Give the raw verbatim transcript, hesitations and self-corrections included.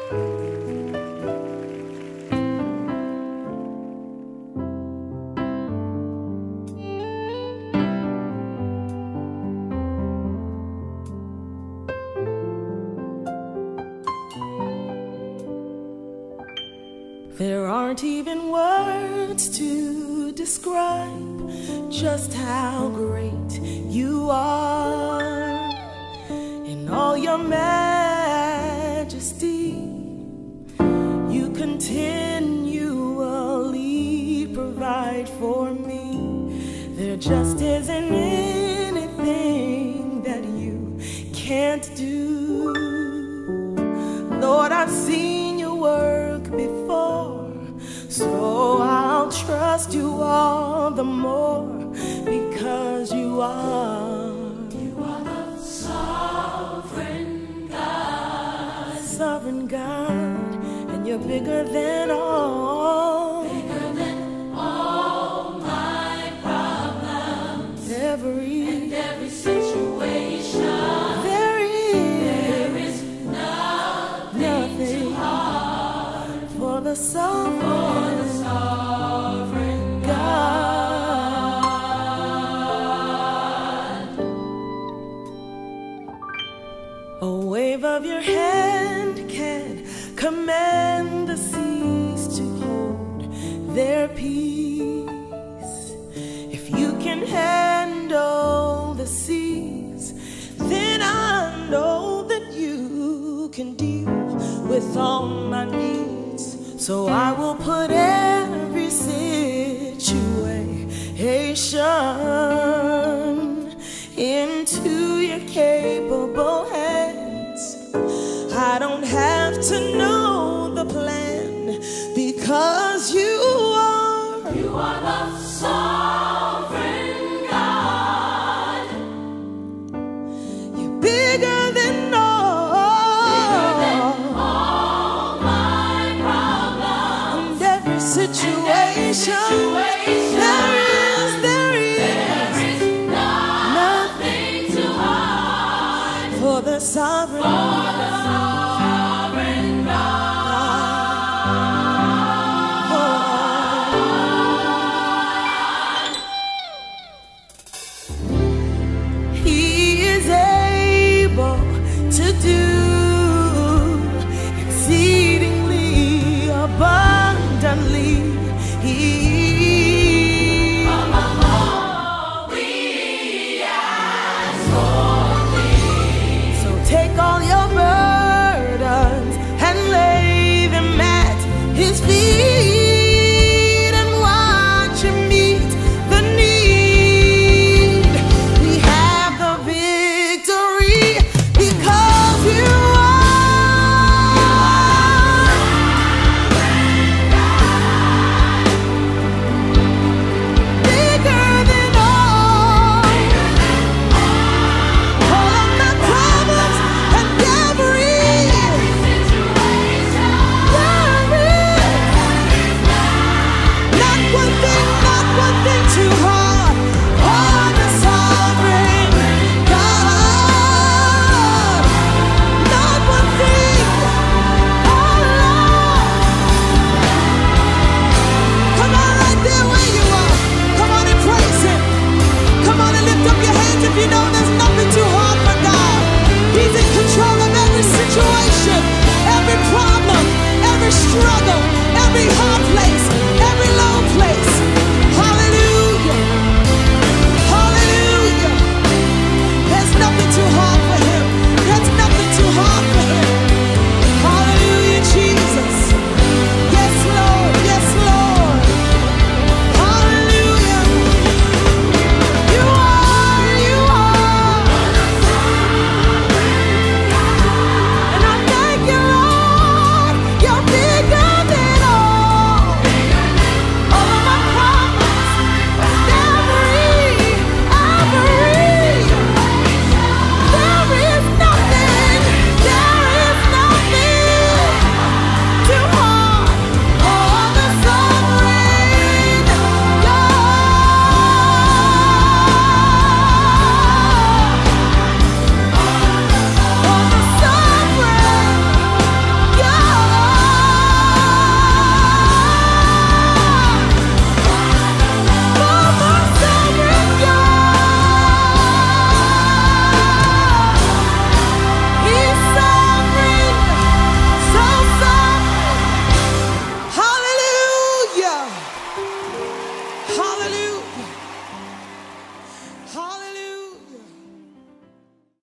There aren't even words to describe just how great you are in all your majesty. You continually provide for me. There just isn't anything that you can't do. Lord, I've seen your work before, so I'll trust you all the more, because you are. You are the sovereign God. Sovereign God, and you're bigger than all. Bigger than all my problems. Every and every situation. There is, there is nothing, nothing too hard for the sovereign, for the sovereign God. A wave of your hand can command the seas to hold their peace. If you can handle the seas, then I know that you can deal with all my needs. So I will put every situation into your capable hands. I don't have to know the plan, because you are. You are the sovereign